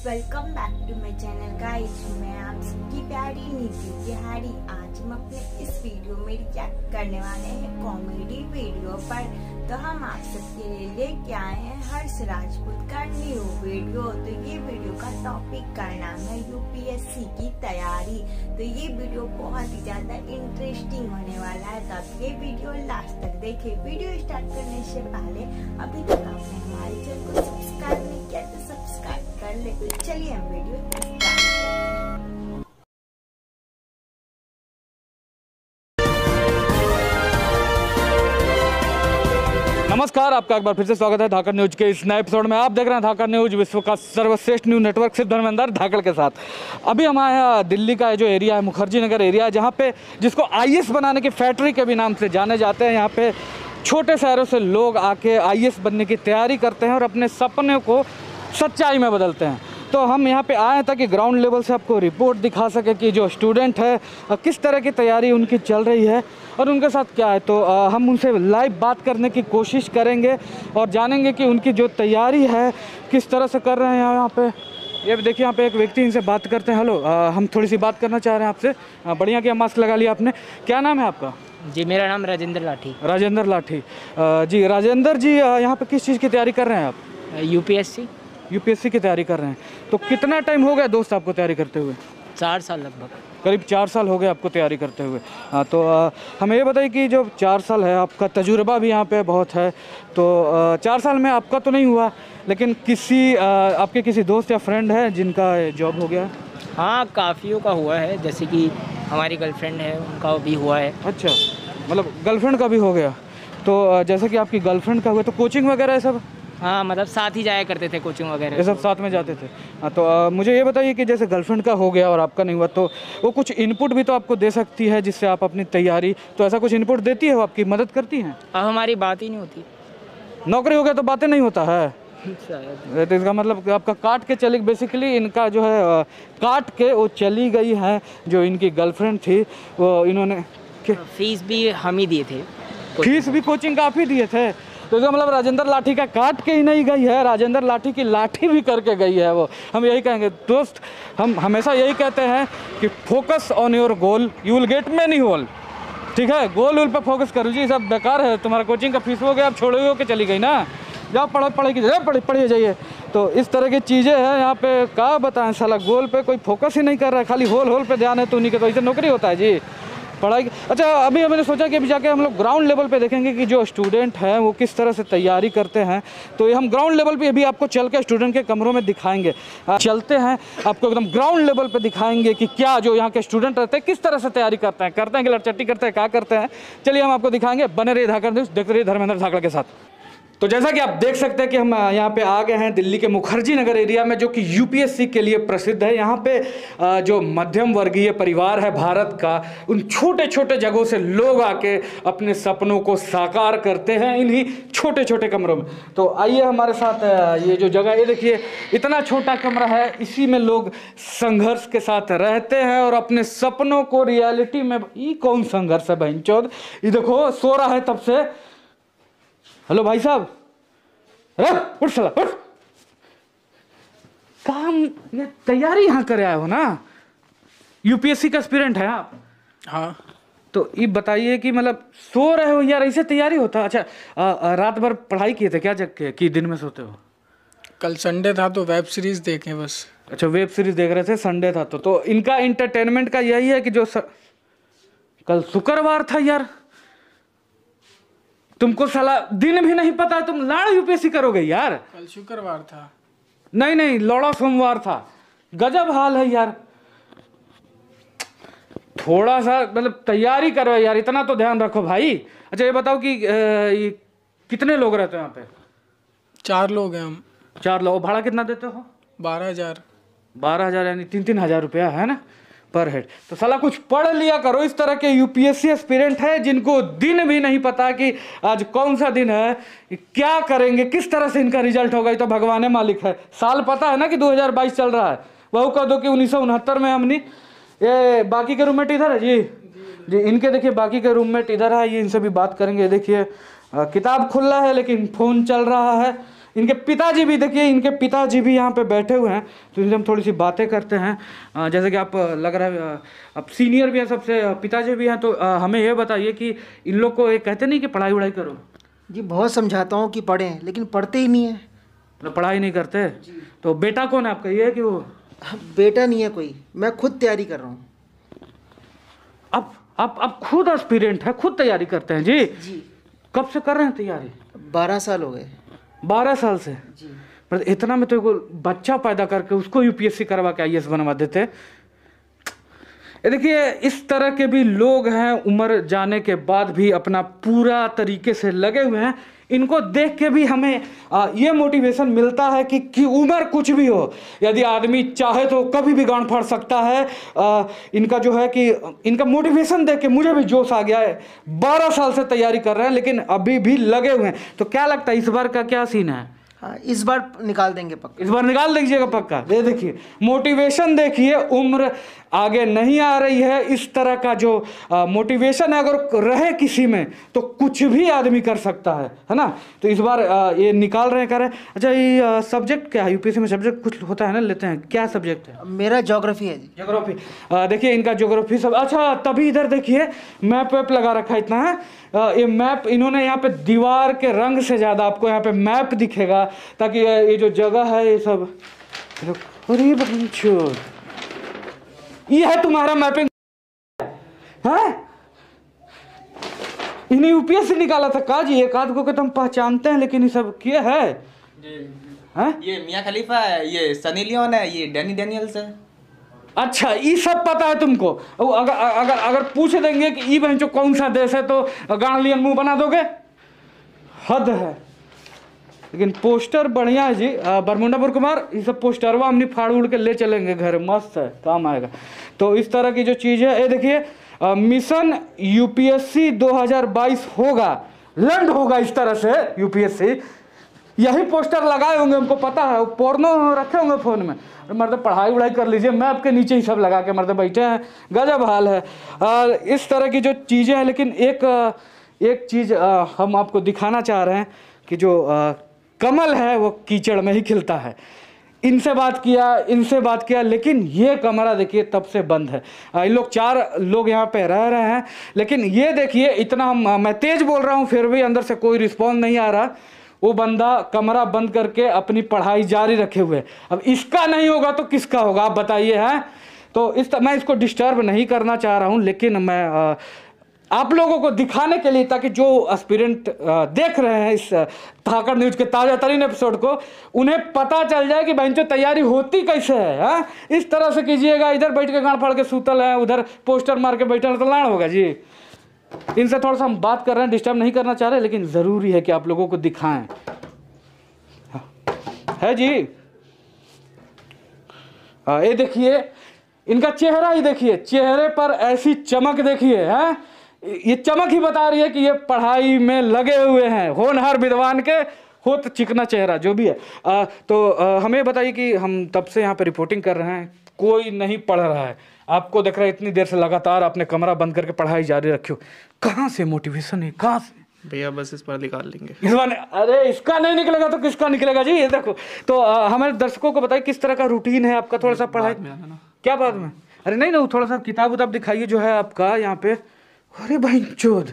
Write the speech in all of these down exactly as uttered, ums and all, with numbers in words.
Welcome back to my channel guys. मैं आप सबकी प्यारी नीति बिहारी। आज हम अपने इस वीडियो में रिएक्ट करने वाले हैं कॉमेडी वीडियो पर। तो हम आप सबके लिए लेके आए हैं हर्ष राजपूत का न्यू वीडियो। तो ये वीडियो का टॉपिक का नाम है यूपीएससी की तैयारी। तो ये वीडियो बहुत ही ज्यादा इंटरेस्टिंग होने वाला है, तो आप ये वीडियो लास्ट तक देखिए। वीडियो स्टार्ट करने से पहले अभी तक आपने हमारे चैनल को सब्सक्राइब नहीं किया तो सब्सक्राइब कर ले। तो चलिए हम वीडियो स्टार्ट करते हैं। नमस्कार, आपका एक बार फिर से स्वागत है धाकड़ न्यूज के इस नए एपिसोड में। आप देख रहे हैं धाकड़ न्यूज, विश्व का सर्वश्रेष्ठ न्यूज नेटवर्क सिर्फ धर्मेंद्र धाकड़ के साथ। अभी हम आए हैं दिल्ली का जो एरिया है, मुखर्जी नगर एरिया, जहाँ पे जिसको आईएएस बनाने की फैक्ट्री के भी नाम से जाने जाते हैं। यहाँ पे छोटे शहरों से लोग आके आईएएस बनने की तैयारी करते हैं और अपने सपने को सच्चाई में बदलते हैं। तो हम यहाँ पे आए ताकि ग्राउंड लेवल से आपको रिपोर्ट दिखा सके कि जो स्टूडेंट है किस तरह की तैयारी उनकी चल रही है और उनके साथ क्या है। तो हम उनसे लाइव बात करने की कोशिश करेंगे और जानेंगे कि उनकी जो तैयारी है किस तरह से कर रहे हैं। यहाँ पे ये देखिए, यहाँ पे एक व्यक्ति, इनसे बात करते हैं। हेलो, हम थोड़ी सी बात करना चाह रहे हैं आपसे। बढ़िया किया, मास्क लगा लिया आपने। क्या नाम है आपका? जी, मेरा नाम राजेंद्र लाठी। राजेंद्र लाठी जी। राजेंद्र जी, यहाँ पे किस चीज़ की तैयारी कर रहे हैं आप? यूपीएससी यूपीएससी की तैयारी कर रहे हैं। तो कितना टाइम हो गया दोस्त आपको तैयारी करते हुए? चार साल लगभग। करीब चार साल हो गए आपको तैयारी करते हुए। हाँ, तो आ, हमें ये बताइए कि जो चार साल है, आपका तजुर्बा भी यहाँ पे बहुत है। तो आ, चार साल में आपका तो नहीं हुआ, लेकिन किसी आ, आपके किसी दोस्त या फ्रेंड है जिनका जॉब हो गया? हाँ, काफ़ियों का हुआ है, जैसे कि हमारी गर्लफ्रेंड है, उनका भी हुआ है। अच्छा, मतलब गर्लफ्रेंड का भी हो गया। तो जैसे कि आपकी गर्लफ्रेंड का हुआ, तो कोचिंग वगैरह सब? हाँ, मतलब साथ ही जाया करते थे कोचिंग वगैरह, ये सब साथ में जाते थे। हाँ, तो आ, मुझे ये बताइए कि जैसे गर्लफ्रेंड का हो गया और आपका नहीं हुआ, तो वो कुछ इनपुट भी तो आपको दे सकती है जिससे आप अपनी तैयारी, तो ऐसा कुछ इनपुट देती है, वो आपकी मदद करती हैं? अब हमारी बात ही नहीं होती। नौकरी हो गया तो बातें नहीं होता है? तो इसका मतलब आपका काट के चली, बेसिकली इनका जो है काट के वो चली गई है। जो इनकी गर्लफ्रेंड थी वो इन्होंने फीस भी हम ही दिए थे। फीस भी कोचिंग का आप ही दिए थे? तो इसका मतलब राजेंद्र लाठी का काट के ही नहीं गई है, राजेंद्र लाठी की लाठी भी करके गई है वो। हम यही कहेंगे दोस्त, हम हमेशा यही कहते हैं कि focus on your goal, you will get many hole. ठीक है, गोल वोल पे फोकस करो जी, सब बेकार है। तुम्हारा कोचिंग का फीस हो गया, आप छोड़े हो के चली गई ना, जाओ पढ़ो, पढ़े की पढ़े पढ़िए जाइए। तो इस तरह की चीज़ें हैं यहाँ पे। क्या बताएं, साला गोल पे कोई फोकस ही नहीं कर रहा है, खाली होल होल पे ध्यान है। तो उन्हीं के तो ऐसे नौकरी होता है जी, पढ़ाई। अच्छा, अभी हमने सोचा कि अभी जाके हम लोग ग्राउंड लेवल पे देखेंगे कि जो स्टूडेंट हैं वो किस तरह से तैयारी करते हैं। तो ये हम ग्राउंड लेवल पे अभी आपको चल के स्टूडेंट के कमरों में दिखाएंगे। चलते हैं, आपको एकदम ग्राउंड लेवल पे दिखाएंगे कि क्या जो यहाँ के स्टूडेंट रहते हैं किस तरह से तैयारी करते हैं करते हैं कि लड़चट्टी करते हैं, क्या करते हैं। चलिए हम आपको दिखाएंगे। बने रहिए धाकड़ न्यूज़, देखते रहिए धर्मेंद्र धाकड़ के साथ। तो जैसा कि आप देख सकते हैं कि हम यहाँ पे आ गए हैं दिल्ली के मुखर्जी नगर एरिया में, जो कि यूपीएससी के लिए प्रसिद्ध है। यहाँ पे जो मध्यम वर्गीय परिवार है भारत का, उन छोटे छोटे जगहों से लोग आके अपने सपनों को साकार करते हैं इन्हीं छोटे छोटे कमरों में। तो आइए हमारे साथ। ये जो जगह, ये देखिए, इतना छोटा कमरा है, इसी में लोग संघर्ष के साथ रहते हैं और अपने सपनों को रियलिटी में। ये कौन संघर्ष है बहनचोद? ये देखो, सो रहा है तब से। हेलो भाई साहब, अरे उठ साला उठ। काम, ये तैयारी यहाँ करे आए हो ना, यूपीएससी का एस्पिरेंट है आप? हाँ। तो ये बताइए कि मतलब सो रहे हो यार, ऐसे तैयारी होता है? अच्छा, आ, आ, रात भर पढ़ाई किए थे क्या जग के, कि दिन में सोते हो? कल संडे था तो वेब सीरीज देखे बस। अच्छा, वेब सीरीज देख रहे थे, संडे था तो तो इनका इंटरटेनमेंट का यही है कि जो स... कल शुक्रवार था यार, तुमको साला दिन भी नहीं पता, तुम लाड़ यूपीएससी करोगे यार? कल शुक्रवार था। नहीं नहीं, लौड़ा सोमवार था। गजब हाल है यार। थोड़ा सा मतलब तैयारी करो यार, इतना तो ध्यान रखो भाई। अच्छा, ये बताओ कि ये कितने लोग रहते हैं यहाँ पे? चार लोग हैं हम। चार लोग। भाड़ा कितना देते हो? बारह हजार। बारह हजार यानी तीन तीन हजार रुपया है ना पर हेड। तो साला कुछ पढ़ लिया करो। इस तरह के यूपीएससी एस्पिरेंट है जिनको दिन भी नहीं पता कि आज कौन सा दिन है, क्या करेंगे, किस तरह से इनका रिजल्ट होगा, ये तो भगवान मालिक है। साल पता है ना कि दो हज़ार बाईस चल रहा है, वह कह दो कि उन्नीस सौ उनहत्तर में हमने। ये बाकी के रूममेट इधर है जी जी, इनके देखिए बाकी के रूममेट इधर है, ये इनसे भी बात करेंगे। देखिए किताब खुला है लेकिन फ़ोन चल रहा है, इनके पिताजी भी देखिए, इनके पिताजी भी यहाँ पे बैठे हुए हैं, तो इनसे हम थोड़ी सी बातें करते हैं। अ, जैसे कि आप अ, लग रहा है अ, आप सीनियर भी हैं सबसे, अ, पिताजी भी हैं, तो अ, हमें ये बताइए कि इन लोग को ये कहते नहीं कि पढ़ाई वढ़ाई करो? जी बहुत समझाता हूँ कि पढ़ें, लेकिन पढ़ते ही नहीं है। मतलब पढ़ाई नहीं करते? तो बेटा कौन है आपका, ये है कि वो? बेटा नहीं है कोई, मैं खुद तैयारी कर रहा हूँ। आप आप आप खुद एस्पिरेंट है, खुद तैयारी करते हैं? जी जी। कब से कर रहे हैं तैयारी? बारह साल हो गए। बारह साल से? जी। पर इतना में तो एगो बच्चा पैदा करके उसको यूपीएससी करवा के आईएएस बनवा देते। ये देखिए, इस तरह के भी लोग हैं, उम्र जाने के बाद भी अपना पूरा तरीके से लगे हुए हैं। इनको देख के भी हमें आ, ये मोटिवेशन मिलता है कि, कि उम्र कुछ भी हो, यदि आदमी चाहे तो कभी भी गांड फाड़ सकता है। आ, इनका जो है कि इनका मोटिवेशन देख के मुझे भी जोश आ गया है। बारह साल से तैयारी कर रहे हैं लेकिन अभी भी लगे हुए हैं। तो क्या लगता है इस बार का क्या सीन है? हाँ, इस बार निकाल देंगे पक्का। इस बार निकाल दीजिएगा पक्का। ये देखिए मोटिवेशन देखिए, उम्र आगे नहीं आ रही है। इस तरह का जो मोटिवेशन है अगर रहे किसी में तो कुछ भी आदमी कर सकता है, है ना। तो इस बार आ, ये निकाल रहे हैं, कर रहे हैं। अच्छा, ये सब्जेक्ट क्या है यूपीएससी में? सब्जेक्ट कुछ होता है ना, लेते हैं, क्या सब्जेक्ट है? मेरा ज्योग्राफी है जी। ज्योग्राफी। देखिए इनका ज्योग्राफी सब अच्छा। तभी इधर देखिए मैप वैप लगा रखा है इतना है। आ, ये मैप इन्होंने यहाँ पे दीवार के रंग से ज़्यादा आपको यहाँ पे मैप दिखेगा, ताकि ये जो जगह है ये सब। अरे बच्चों, ये है तुम्हारा मैपिंग है? इन्हें यूपीएससी निकाला था का जी? एक आध को तुम पहचानते हैं लेकिन ये सब किए है? है? ये मियां खलीफा है, ये सनी लियोन है, ये डैनी डेनियल्स है। अच्छा, ये सब पता है तुमको? अगर अगर अगर पूछ देंगे कि ई बहन कौन सा देश है तो गांडलियन मुंह बना दोगे? हद है। लेकिन पोस्टर बढ़िया है जी। बरमुंडापुर कुमार, ये सब पोस्टरवा हमने फाड़ उड़ के ले चलेंगे घर, मस्त है, काम आएगा। तो इस तरह की जो चीज़ है, ये देखिए मिशन यूपीएससी दो हज़ार बाईस होगा, लंड होगा इस तरह से यूपीएससी। यही पोस्टर लगाए होंगे, हमको पता है। पोर्नो रखे होंगे फ़ोन में। मर्द पढ़ाई वढ़ाई कर लीजिए, मैप के नीचे ही सब लगा के मर्द बैठे हैं, गजब हाल है। आ, इस तरह की जो चीज़ें हैं। लेकिन एक एक चीज़ हम आपको दिखाना चाह रहे हैं कि जो आ, कमल है वो कीचड़ में ही खिलता है। इनसे बात किया, इनसे बात किया, लेकिन ये कमरा देखिए तब से बंद है। इन लोग चार लोग यहाँ पे रह रहे हैं, लेकिन ये देखिए इतना हम मैं तेज बोल रहा हूँ फिर भी अंदर से कोई रिस्पॉन्स नहीं आ रहा। वो बंदा कमरा बंद करके अपनी पढ़ाई जारी रखे हुए। अब इसका नहीं होगा तो किसका होगा, आप बताइए। हैं तो इस मैं इसको डिस्टर्ब नहीं करना चाह रहा हूँ, लेकिन मैं आ, आप लोगों को दिखाने के लिए, ताकि जो एस्पिरेंट देख रहे हैं इस धाकड़ न्यूज के ताज़ा तरीन एपिसोड को, उन्हें पता चल जाए कि बहन जो तैयारी होती कैसे है। हाँ, इस तरह से कीजिएगा, इधर बैठ के गांड फाड़ के सूतल है, उधर पोस्टर मार के बैठल तो लाड़ होगा जी। इनसे थोड़ा सा हम बात कर रहे हैं, डिस्टर्ब नहीं करना चाह रहे, लेकिन ज़रूरी है कि आप लोगों को दिखाएं। है जी। आ, ये देखिए इनका चेहरा ही देखिए, चेहरे पर ऐसी चमक देखिए। है ये चमक ही बता रही है कि ये पढ़ाई में लगे हुए हैं। होनहार विद्वान के हो तो चिकना चेहरा जो भी है। आ, तो आ, हमें बताइए कि हम तब से यहाँ पे रिपोर्टिंग कर रहे हैं, कोई नहीं पढ़ रहा है। आपको देख रहा है इतनी देर से लगातार आपने कमरा बंद करके पढ़ाई जारी रखी हो। कहाँ से मोटिवेशन है, कहाँ से? भैया बस इस पर निकाल लेंगे इस बार। अरे इसका नहीं निकलेगा तो किसका निकलेगा जी? ये देखो। तो आ, हमारे दर्शकों को बताइए किस तरह का रूटीन है आपका, थोड़ा सा पढ़ाई में आना ना। क्या बात में? अरे नहीं ना, थोड़ा सा किताब उताब दिखाइए जो है आपका यहाँ पे। अरे भाई चोद,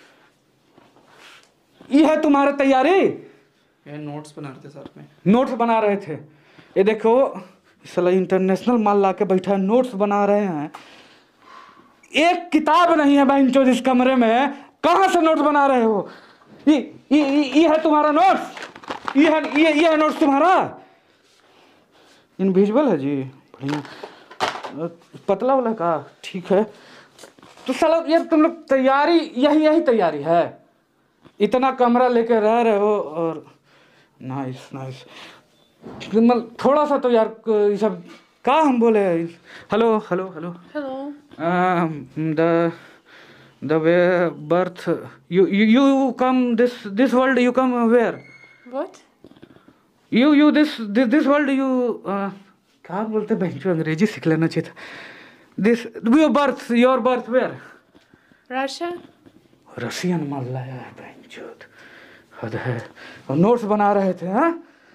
ये है तुम्हारा तैयारी? ये नोट्स बना रहे थे साथ में। नोट्स बना रहे थे? ये देखो साला इंटरनेशनल माल ला के बैठा है, नोट्स बना रहे हैं। एक किताब नहीं है भाई चोद इस कमरे में, कहाँ से नोट्स बना रहे हो? ये ये ये है तुम्हारा नोट्स? ये है ये ये है नोट्स तुम्हारा? इनविजिबल है जी, बढ़िया। पतला वाला का ठीक है। तो साला यार तुम लोग तैयारी यही यही तैयारी है? इतना कमरा लेके रह रहे हो और नाइस नाइस। थोड़ा सा तो यार ये सब का हम बोले। Hello hello hello Hello. The the way birth you you come this this world you come where? What? You you this this world you क्या बोलते बहन जो अंग्रेजी सीख लेना चाहिए था। This your birth your birth where? Russia? Russian माल लाया है बहन चोद, हद है। और नोट्स बना रहे थे। हाँ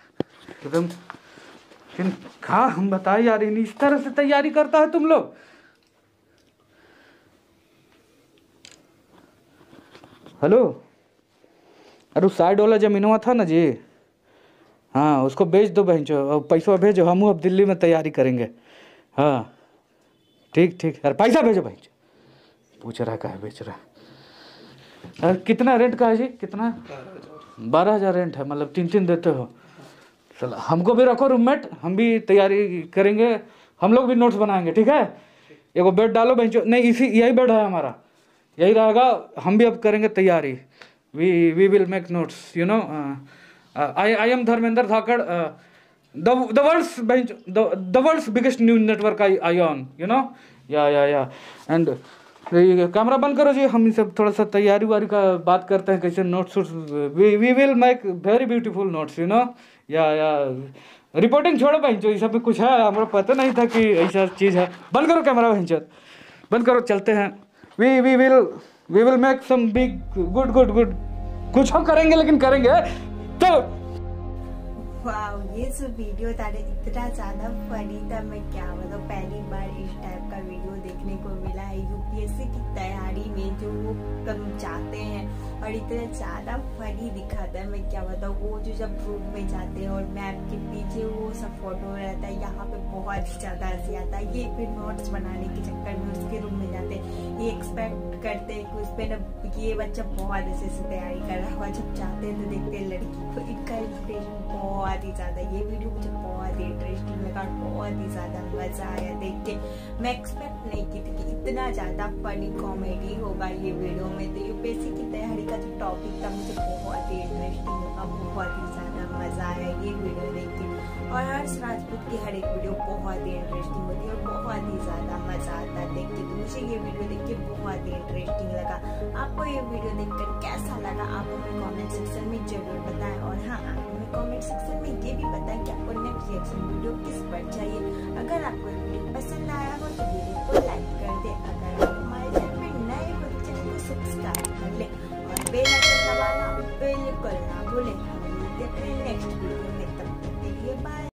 एकदम। लेकिन कहा हम बताए यार, इन इस तरह से तैयारी करता है तुम लोग। हेलो, अरे साइड वाला जमीनवा था ना जी, हाँ उसको बेच दो बहन चो, और पैसा भेजो, हम अब दिल्ली में तैयारी करेंगे। हाँ ठीक ठीक, अरे पैसा भेजो बहन चो। पूछ रहा है बेच रहा है। अरे कितना रेंट का है जी, कितना? बारह हज़ार रेंट है, मतलब तीन तीन देते हो। चलो हमको भी रखो रूममेट, हम भी तैयारी करेंगे, हम लोग भी नोट्स बनाएंगे, ठीक है? एगो बेड डालो बहन चो। नहीं, इसी यही बेड है हमारा, यही रहेगा। हम भी अब करेंगे तैयारी। We we will make notes, you know. I I am Dharmendra Dhakad, the world's the world's biggest news network I I on, you know. Yeah yeah या एंड कैमरा बंद करो जी, हम सब थोड़ा सा तैयारी वारी का बात करते हैं, कैसे notes. We we will make very beautiful notes, you know. Yeah yeah reporting छोड़ो बहन चो, ये सब कुछ है, हमारा पता नहीं था कि ऐसा चीज़ है। बंद करो कैमरा बहन चो, बंद करो, चलते हैं। We we will we will make some big good good good, कुछ हम करेंगे, लेकिन करेंगे तो। वाओ, ये जो वीडियो था इतना ज्यादा फनी था, मैं क्या बताऊँ। पहली बार इस टाइप का वीडियो देखने को मिला है यूपीएससी की तैयारी में, जो वो कम चाहते हैं, और इतना ज्यादा फनी दिखाता है, मैं क्या बताऊँ। वो जो जब रूम में जाते हैं और मैप के पीछे वो सब फोटो रहता है, यहाँ पे बहुत ही ज्यादा हंसी आता है। ये फिर नोट्स बनाने के चक्कर में उसके रूम में जाते हैं, ये एक्सपेक्ट करते हैं कि उस पर न ये बच्चा बहुत अच्छे से तैयारी कर रहा हुआ, जब जाते हैं तो देखते हैं लड़की को। इनका इंस्पिरेशन बहुत ही ज्यादा, ये वीडियो मुझे बहुत ही इंटरेस्टिंग लगा, बहुत ही ज्यादा मजा आया देख के। मैं एक्सपेक्ट नहीं की थी कि इतना ज्यादा फनी कॉमेडी होगा ये वीडियो में। तो यूपीएससी की तैयारी का जो टॉपिक था मुझे बहुत ही इंटरेस्टिंग लगा, बहुत ही ज्यादा मजा आया ये वीडियो देख के। और हर्ष राजपूत की हर एक वीडियो बहुत ही इंटरेस्टिंग होती है और बहुत ही ज्यादा मजा आता है देख के। तो मुझे ये वीडियो देख के बहुत ही इंटरेस्टिंग लगा। आपको ये वीडियो देखकर कैसा लगा, आप हमें कमेंट सेक्शन में जरूर बताएं। और हाँ, आप हमें कमेंट सेक्शन में ये भी बताएं कि आपको नेक्स्ट रिएक्शन वीडियो किस पर चाहिए। अगर आपको ये वीडियो पसंद आया हो तो वीडियो को लाइक कर दे। अगर आप हमारे चैनल में नए हो तो चैनल को सब्सक्राइब कर ले और बेल आइकन दबाना बिल्कुल ना भूलें। हम मिलते हैं नेक्स्ट वीडियो में, तब तक के लिए बाय।